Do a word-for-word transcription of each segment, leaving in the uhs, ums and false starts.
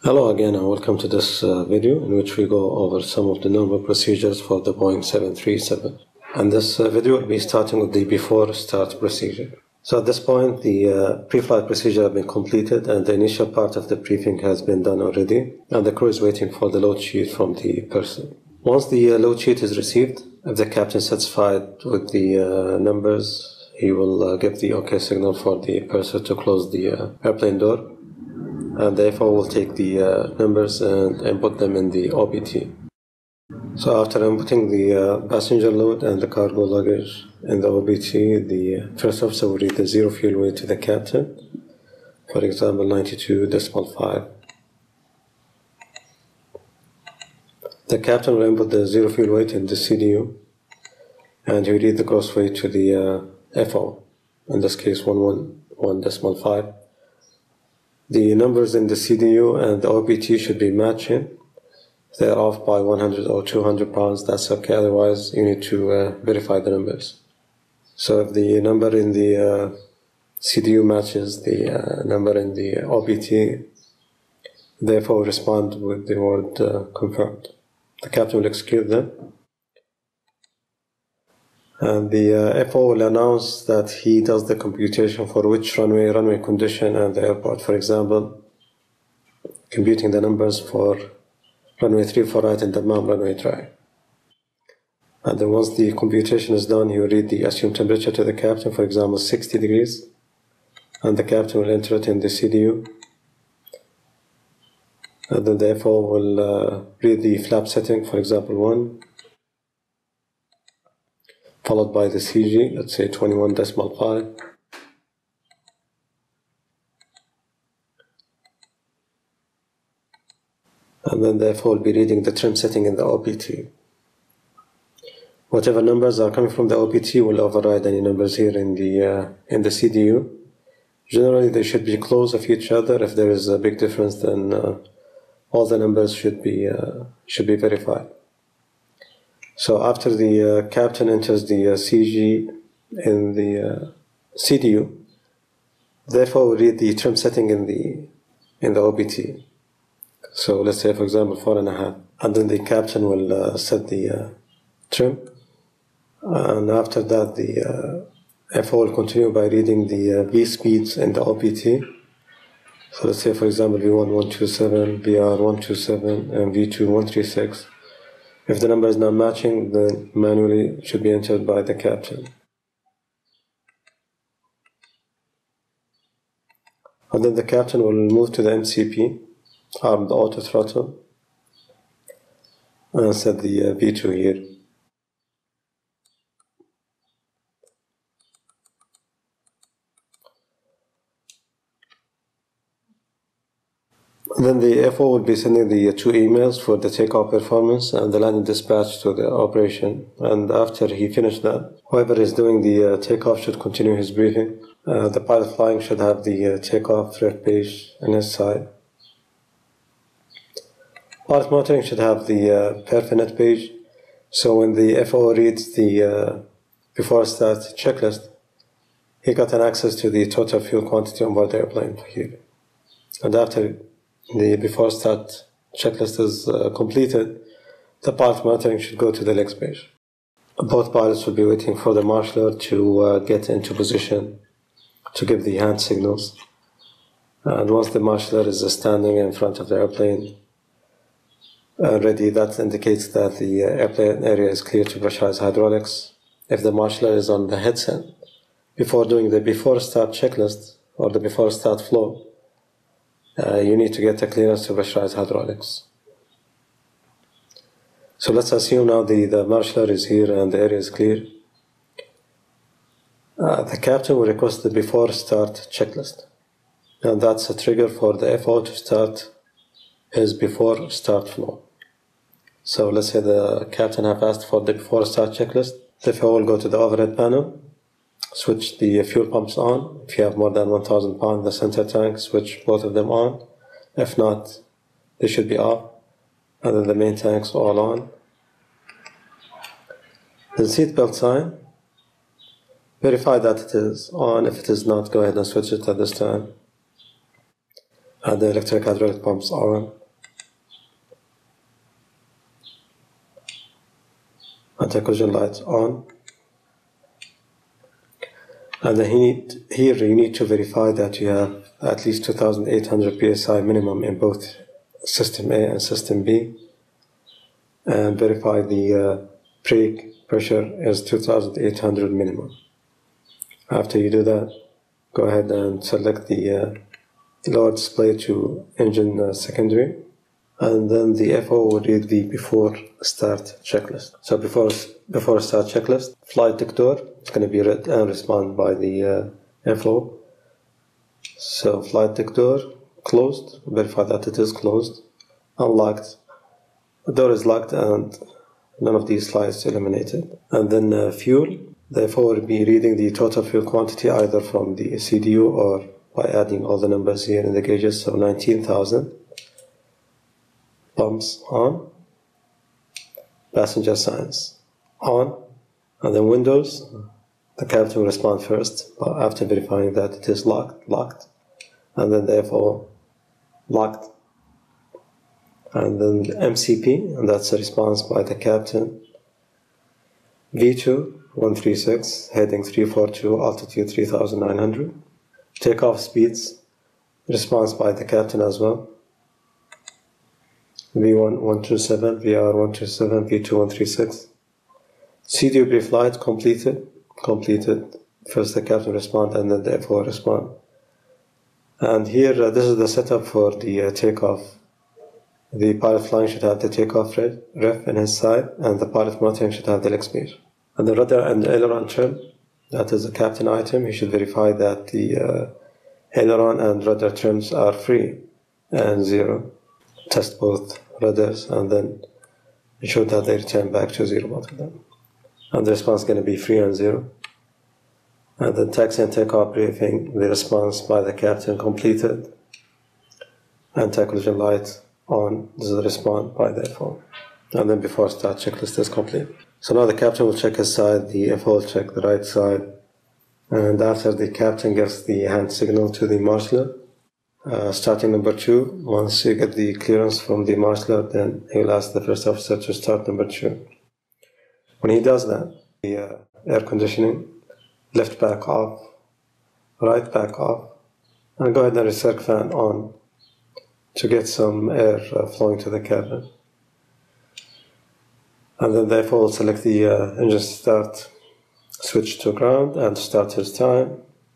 Hello again and welcome to this uh, video in which we go over some of the normal procedures for the Boeing seven three seven. And this uh, video will be starting with the before start procedure. So at this point the uh, pre-flight procedure has been completed and the initial part of the briefing has been done already, and the crew is waiting for the load sheet from the purser. Once the uh, load sheet is received, if the captain is satisfied with the uh, numbers, he will uh, give the OK signal for the purser to close the uh, airplane door, and the F O will take the uh, numbers and input them in the O B T. So after inputting the uh, passenger load and the cargo luggage in the O B T, the first officer will read the zero fuel weight to the captain, for example ninety-two point five. The captain will input the zero fuel weight in the C D U, and he will read the gross weight to the uh, F O, in this case one hundred eleven point five. The numbers in the C D U and the O B T should be matching. If they are off by one hundred or two hundred pounds, that's okay, otherwise you need to uh, verify the numbers. So if the number in the uh, C D U matches the uh, number in the O B T, therefore respond with the word uh, confirmed. The captain will execute them, and the uh, F O will announce that he does the computation for which runway, runway condition, and the airport. For example, computing the numbers for runway three four right and Dammam runway try. And then once the computation is done, he will read the assumed temperature to the captain, for example sixty degrees, and the captain will enter it in the C D U. And then the F O will uh, read the flap setting, for example one, followed by the C G, let's say twenty-one point five. And then the F O will be reading the trim setting in the O B T. Whatever numbers are coming from the O B T will override any numbers here in the, uh, in the C D U. Generally they should be close of each other. If there is a big difference, then uh, all the numbers should be, uh, should be verified. So after the uh, captain enters the uh, C G in the uh, C D U, therefore we read the trim setting in the in the O B T. So let's say for example four and a half, and then the captain will uh, set the uh, trim, and after that the uh, F O will continue by reading the uh, V speeds in the O B T. So let's say for example V one one two seven, V R one two seven, and V two one three six. If the number is not matching, then manually it should be entered by the captain. And then the captain will move to the M C P, armed auto throttle, and set the uh, V two here. Then the F O will be sending the two emails for the takeoff performance and the landing dispatch to the operation. And after he finished that, whoever is doing the uh, takeoff should continue his briefing. Uh, the pilot flying should have the uh, takeoff threat page on his side. Pilot monitoring should have the uh, Perfinet page. So when the F O reads the uh, before start checklist, he got an access to the total fuel quantity on board the airplane here. And after the before start checklist is uh, completed, the pilot monitoring should go to the legs page. Both pilots will be waiting for the marshaller to uh, get into position to give the hand signals. And once the marshaller is uh, standing in front of the airplane uh, ready, that indicates that the uh, airplane area is clear to pressurize hydraulics. If the marshaller is on the headset, before doing the before start checklist or the before start flow, Uh, you need to get a clearance to pressurize hydraulics. So let's assume now the, the marshaller is here and the area is clear. Uh, the captain will request the before start checklist, and that's a trigger for the F O to start his before start flow. So let's say the captain have asked for the before start checklist. The F O will go to the overhead panel, switch the fuel pumps on. If you have more than one thousand pounds, the center tank, switch both of them on. If not, they should be off. And then the main tanks all on. The seatbelt sign, verify that it is on. If it is not, go ahead and switch it at this time. and the electric hydraulic pumps on, anti-collision lights on. And then he need, here you need to verify that you have at least two thousand eight hundred P S I minimum in both system A and system B, and verify the uh, brake pressure is two thousand eight hundred minimum. After you do that, go ahead and select the uh, lower display to engine uh, secondary, and then the F O will read the before start checklist. So before before start checklist, flight deck door is going to be read and respond by the uh, F O. So flight deck door closed, verify that it is closed, unlocked, the door is locked and none of these slides eliminated. And then uh, fuel, the F O will be reading the total fuel quantity either from the C D U or by adding all the numbers here in the gauges, so nineteen thousand. Pumps on, passenger signs on, and then windows, the captain will respond first after verifying that it is locked, locked, and then the F O locked, and then M C P, and that's a response by the captain. V two, one three six, heading three four two, altitude three thousand nine hundred. Takeoff speeds, response by the captain as well. V one, one two seven, V R one two seven, V two, one three six. C D U pre-flight completed, completed. First the captain respond and then the F O respond. And here, uh, this is the setup for the uh, takeoff. The pilot flying should have the takeoff ref in his side, and the pilot monitoring should have the leg speed. And the rudder and aileron trim, that is a captain item. He should verify that the uh, aileron and rudder trims are free and zero. Test both rudders and then ensure that they return back to zero, both of them. And the response is going to be free and zero. And then taxi and takeoff briefing, the response by the captain completed. Anti-collision light on, this is the response by the F O. And then before start checklist is complete. So now the captain will check his side, the F O will check the right side. And after the captain gives the hand signal to the marshaller, Uh, starting number two, once you get the clearance from the marshaller, then he will ask the first officer to start number two. When he does that, the uh, air conditioning, left back off, right back off, and go ahead and recirc fan on to get some air uh, flowing to the cabin. And then therefore we'll select the uh, engine start switch to ground and start his time.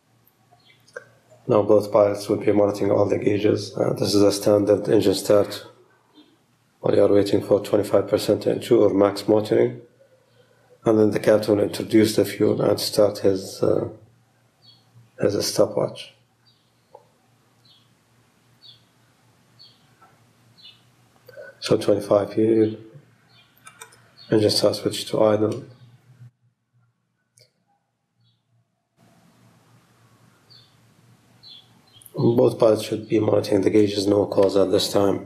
Now both pilots will be monitoring all the gauges. Uh, this is a standard engine start while you are waiting for twenty-five percent into or max motoring. And then the captain will introduce the fuel and start his, uh, his stopwatch. So twenty-five here, engine start switch to idle. Both pilots should be monitoring the gauges, no calls at this time.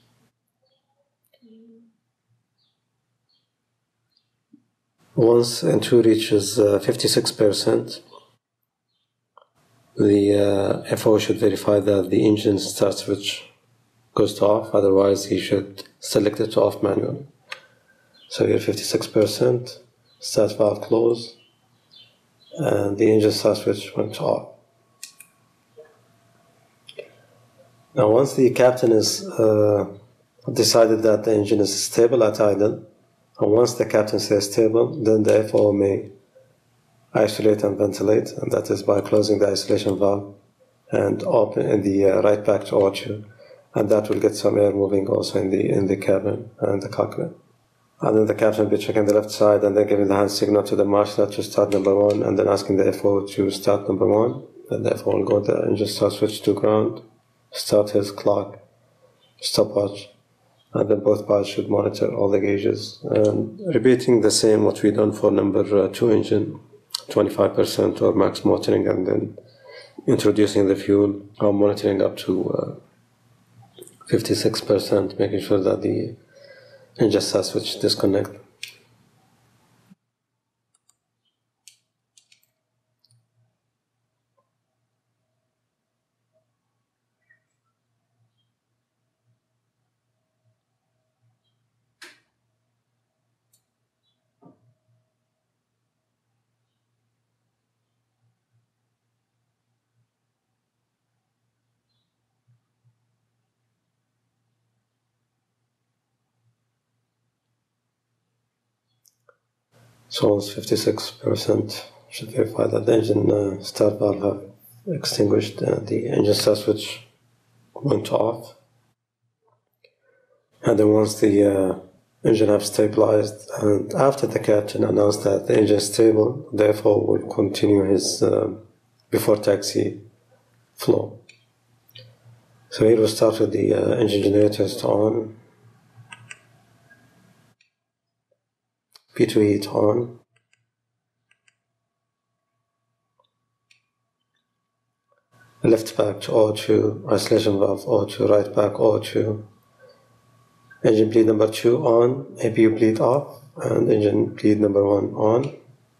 Once N two reaches uh, fifty-six percent, the uh, F O should verify that the engine start switch goes to off, otherwise he should select it to off manually. So here fifty-six percent, start valve close, and the engine start switch went off. Now once the captain is uh, decided that the engine is stable at idle, and once the captain says stable, then the F O may isolate and ventilate, and that is by closing the isolation valve and open in the uh, right back to orchard, and that will get some air moving also in the in the cabin and the cockpit. And then the captain will be checking the left side and then giving the hand signal to the marshaller to start number one, and then asking the F O to start number one. Then the F O will go the engine start switch to ground, start his clock, stopwatch, and then both pilots should monitor all the gauges. And repeating the same what we done for number uh, two engine, twenty-five percent or max motoring, and then introducing the fuel, or monitoring up to uh, fifty-six percent, making sure that the engine start switch disconnect. So almost fifty-six percent should verify that the engine uh, start valve have extinguished, uh, the engine start switch went off. And then once the uh, engine have stabilized, and after the captain announced that the engine is stable, therefore will continue his uh, before taxi flow. So here we start with the uh, engine generators to on, P two heat on, left back to O two, isolation valve O two, right back O two, engine bleed number two on, A P U bleed off, and engine bleed number one on,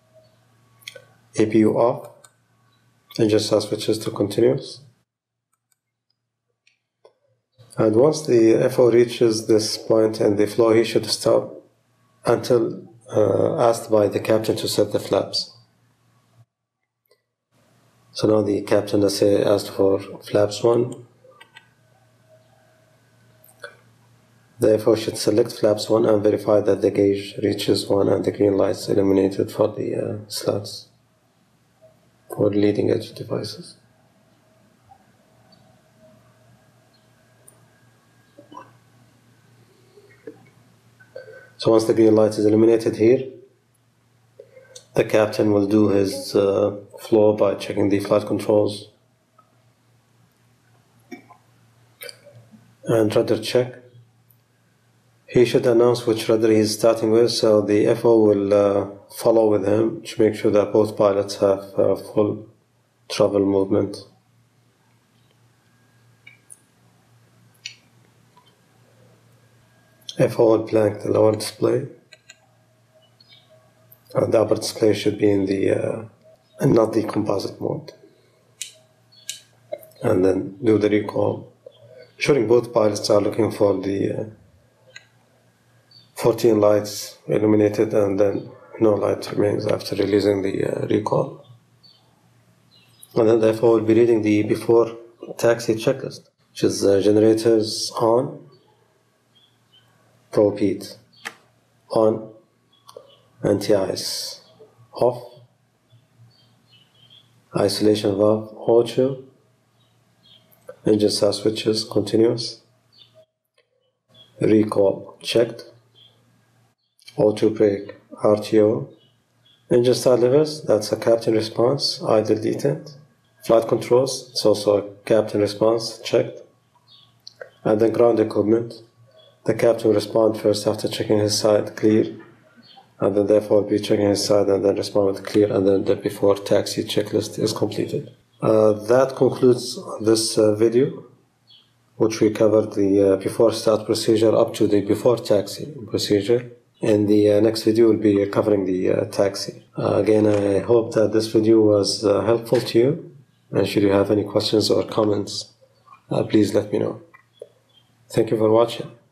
A P U off, engine start switches to continuous. And once the F O reaches this point and the flow, he should stop until uh, asked by the captain to set the flaps. So now the captain, let's say, asked for flaps one. The F O should select flaps one and verify that the gauge reaches one and the green lights illuminated for the uh, slots for leading edge devices. So once the green light is illuminated here, the captain will do his uh, flow by checking the flight controls and rudder check. He should announce which rudder he is starting with, so the F O will uh, follow with him to make sure that both pilots have uh, full travel movement. F O will blank the lower display, and the upper display should be in the uh, and not the composite mode, and then do the recall, ensuring both pilots are looking for the uh, fourteen lights illuminated, and then no light remains after releasing the uh, recall. And then the F O will be reading the before taxi checklist, which is uh, generators on, probe heat on, anti-ice off, isolation valve O two, engine start switches continuous, recall checked, O two brake R T O, engine start levers, that's a captain response, idle detent, flight controls, it's also a captain response checked, and then ground equipment. The captain will respond first after checking his side clear, and then therefore will be checking his side and then respond with clear, and then the before taxi checklist is completed. Uh, that concludes this uh, video, which we covered the uh, before start procedure up to the before taxi procedure. In the uh, next video we'll be covering the uh, taxi. Uh, again, I hope that this video was uh, helpful to you, and should you have any questions or comments, uh, please let me know. Thank you for watching.